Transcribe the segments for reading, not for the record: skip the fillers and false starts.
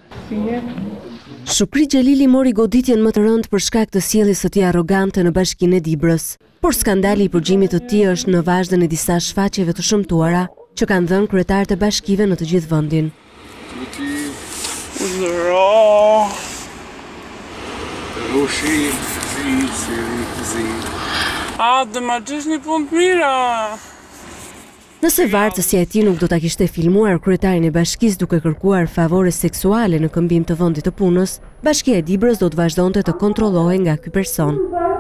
Shukri Xhelili mori goditjen më të rëndë për shkak të sjelljes së tij arrogante në Bashkinë e Dibrës, por skandali i përgjimit të tij është në vazhdën e disa shfaqjeve të shëmtuara që kanë dhënë kryetarët e bashkive në të gjithë vendin. Dhe ma gjesh një punë të mira. Nëse vartësja e tij nuk do ta kishte filmuar kryetarin e bashkisë duke kërkuar favore seksuale në këmbim të vendit të punës, Bashkia e Dibrës do të vazhdonte të kontrollohej nga ky person.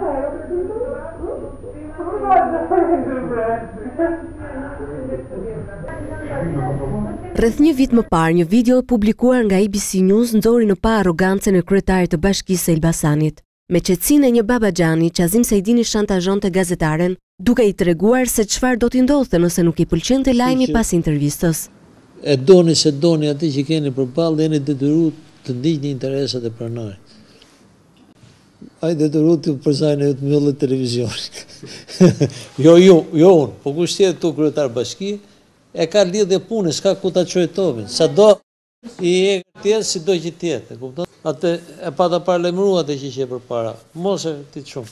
Rreth një vit më parë, një video e publikuar nga ABC News nxori në pa arrogancën e kryetarit të bashkisë së Elbasanit. Me qetësinë e një babaxhani, Qazim Saidini shantazhonte gazetaren, duke i treguar se çfarë do t'i ndodhte nëse nuk i pëlqente lajmi pas intervistës. E doni se doni atë që keni përballë, jeni detyruar të ndiqni interesat e pronarit. Ai detyruar të përsajnë të mbyllet televizionit. jo unë, po kush tjetër tu kryetar bashkie e ka lidhje punë, s'ka ku ta çojë topin. Sado i e tjetër si do që tjetër, kupton? Atë e pa ta paralajmëruar atë që ishte përpara. Mos e ti çum.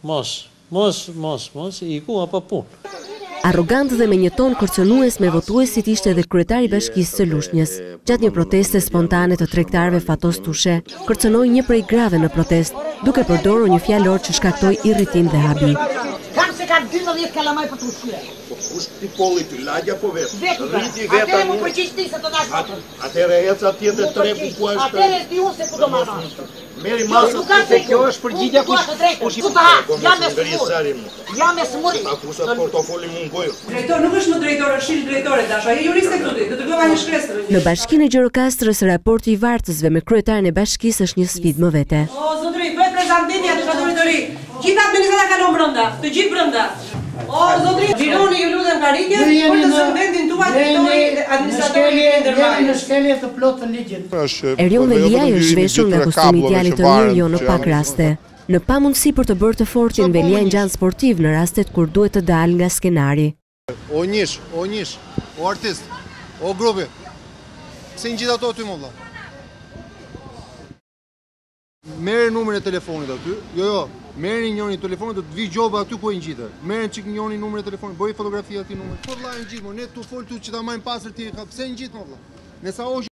Mos, i ku apo punë. Arrogant dhe me një ton kërcënues me votuesit ishte edhe kryetari i bashkisë së Lushnjës. Gjatë një proteste spontane të tregtarëve Fatos Tushe, kërcënoi një prej grave në protest, duke përdorur një fjalor që shkaktoi irritim dhe habi. Ka 12 kalamaj për të ushqyer. Po kush ti polli ty, lagja po vetë. Rriti vetë. Atëre më përgjigj ti se të dash atë. Atëre ec atje te treku ku është. Atëre di unë se ku do marr. Merri masën se kjo është përgjigja kush i jam me smur. Akusat portofoli mungoj. Drejtor nuk është më drejtor, është ish drejtore dash. Ai juriste këtu ti, do të dëgjova një shkresë. Në Bashkinë e Gjirokastrës, raporti i vartësve me kryetarin e bashkisë është një sfidë më vete. O zotëri, bëhet prezantimi atë zotëri të ri. Gjithë administrata kalon brenda, të gjithë brenda. O zotëri, xhironi ju lutem karrikën për të zënë vendin tuaj drejtori administratori i ndërmarrjes. Në shkelje të plotë të ligjit. Erion Velia është zhveshur nga kostumi i djalit të mirë jo në pak raste. Në pamundësi për të bërë të fortin, Velia ngjan sportiv në rastet kur duhet të dalë nga skenari. O njësh, o artist, o grupi. Pse ngjit ato ty më vëlla? Merë numrin e telefonit aty. Jo. Merrni njëri telefonit, do të vi gjoba aty ku e ngjitë. Merrni çik njëri numrin e telefonit, bëj fotografi aty numrin. Po vllai ngjit, ne tu fol tu që ta marrim pasër ti, pse ngjit më vëlla? Nësa